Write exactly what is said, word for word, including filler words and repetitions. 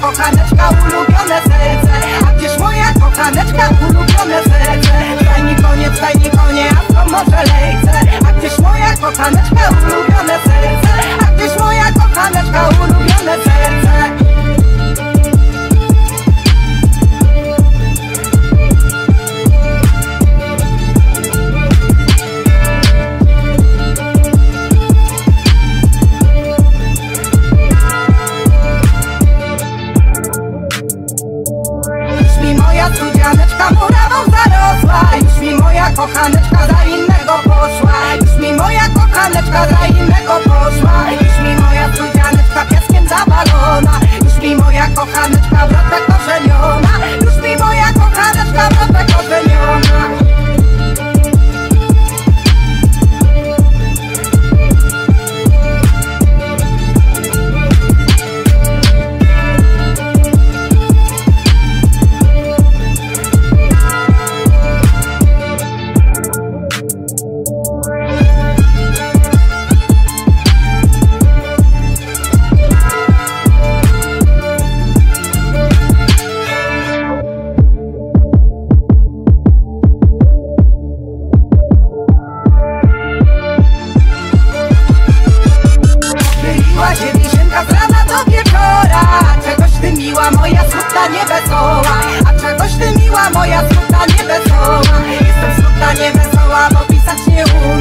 kochaneczka, ulubione serce? A gdzież moja kochaneczka, ulubione serce? Stajni konie, stajni konie, a co może lejce? A gdzież moja kochaneczka, ulubione serce? A gdzież moja kochaneczka, ulubione serce? Studzianeczka murawą zarosła, już mi moja kochaneczka za innego poszła. Już mi moja kochaneczka za innego poszła. Już mi moja studzianeczka piaskiem zawalona. Już mi moja kochaneczka w rotę korzeniona. Już mi moja kochaneczka w rotę korzeniona. Moja smutna, niewesoła, a czegoś ty miła, moja smutna, niewesoła. Jestem smutna, niewesoła, bo pisać nie umiem.